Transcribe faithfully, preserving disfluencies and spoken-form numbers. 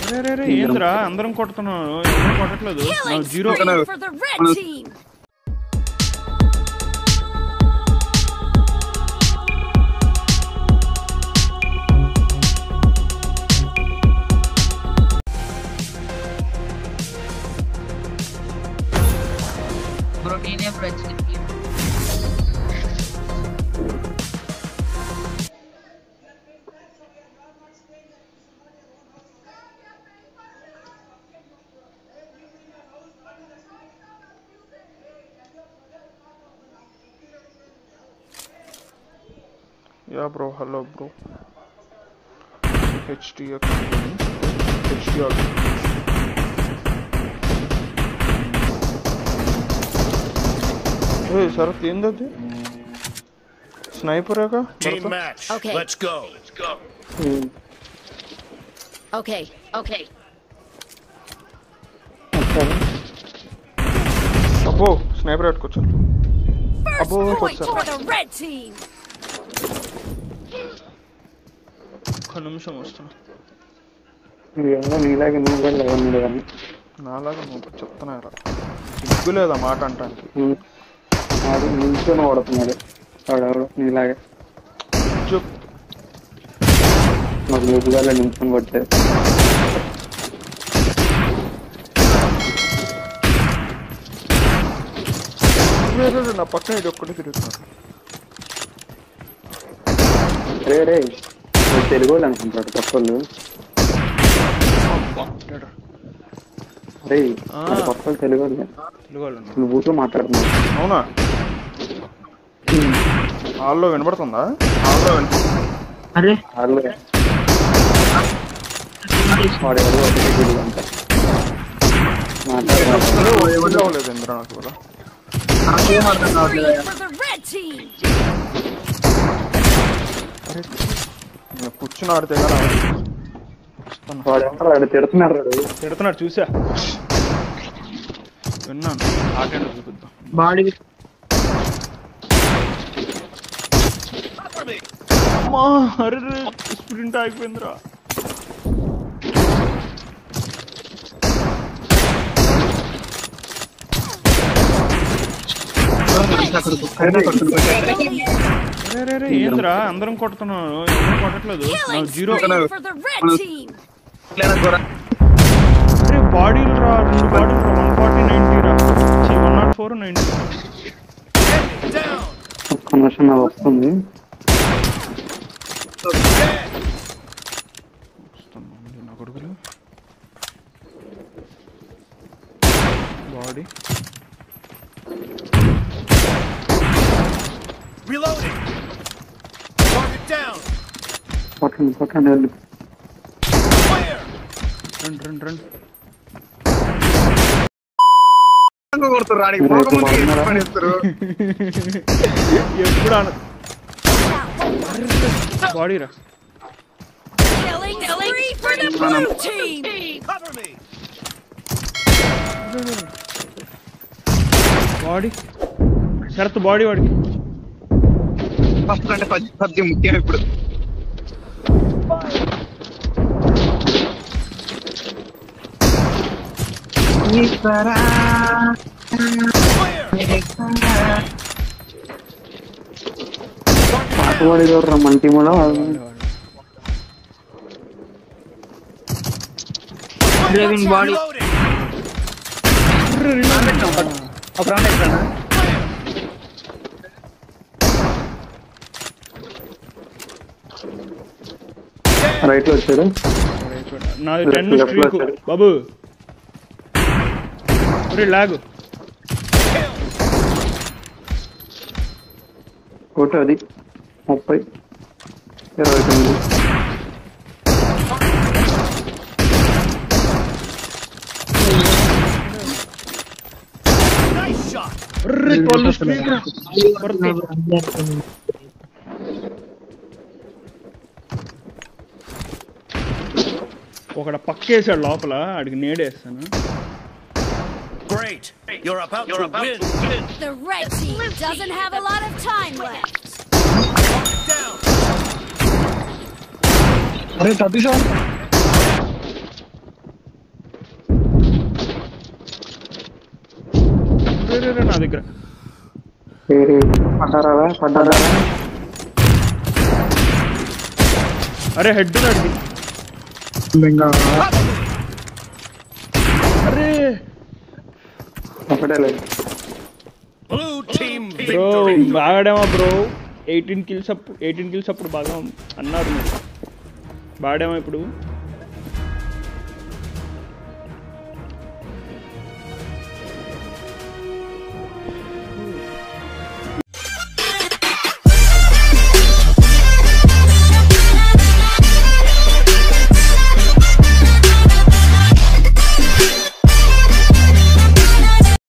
రే రే రే ఏంద్రా అందరం కొడుతున్నాను ఎవరు కొట్టట్లేదు నాకు జీరో bro నేనే ప్రశ్న Yeah bro, hello bro. H T X H T X Hey Sarath endadi sniper ka team match okay. let's go let's go hmm. okay okay abbo sniper atkochu abbo for the red team ఒక్క నిమిషం వస్తున్నా నీలాగా నువ్వు కూడా లేవన్నాడు కానీ నాలాగా నువ్వు చెప్తున్నారా సిగ్గు లేదా మాట అంటానికి అది నిల్చొని ఓడుతున్నాడు వాడెవడు నీలాగా చెప్పు మాకు లోపుగా నిల్చొని కొట్టారు నా పక్కన ఇది ఒక్కటి తిరుగుతున్నారు రే రే తెలుగు వాళ్ళు అనుకుంటాడు కొత్తలు రే కొత్తలు తెలుగు వాళ్ళు నువ్వు ఊరిలో మాట్లాడుతున్నావు అవునా హాల్లో వినపడుతుందా హాల్లో అరే హాల్లో వాడు ఎవరు ఒకటే తెలుగు అంట మాట్లాడలేదు ఇంద్ర నాకు కూడా కూర్చుని ఆడితే కదా వాడు తిడుతున్నాడు తిడుతున్నాడు చూసా విన్నాను ఆటండి చూపిద్దాం బాడీ అమ్మా అరే స్ప్రింట్ ఆగిపోయిందిరా ఏంద్రా అందరం కొడుతున్నాను ఎవరు కొట్టట్లేదు నాకు జీరో అరే బాడీలు రా రెండు బాడీలు రా వన్ ఫార్టీ నైన్టీ రా వన్ నాట్ ఫోర్ నైన్టీ ఒక్క నిమిషం నాకు వస్తుంది నా కొడుకులు బాడీ reloading target down పక్కన పక్కన వెళ్ళు fire run run run కొడుతారు రాడి పోగముందు పనిస్తారు ఎప్పుడు అన బాడీ రా killing spree for the blue team cover me body Sarath body వాడికి ఫస్ట్ అంటే పబ్జి ముఖ్యం ఇప్పుడు పాటవాడి ఎవరు మన టీంలో బాడీ రైట్ లో వచ్చాడు నాది టెన్ స్ట్రీక్ బాబు లాగు కోట అది ముప్పై ఇరవై తొమ్మిది ఒకడ పక్కేసాడు లోపల అడిగి నేడేస్తాను Great! You're about You're to about win. win! The red team doesn't have a lot of time left. Arey Tatisha. నా దగ్గర. పడ్డారా పడ్డారా అరే హెడ్ అడిగి అరే ఒకటే లేదు. Blue team bro victory. బాగాడేమా బ్రో. ఎయిటీన్ కిల్స్ అప్పుడు ఎయిటీన్ కిల్స్ అప్పుడు బాగా అన్నారు మీరు. బాగాడేమా ఇప్పుడు.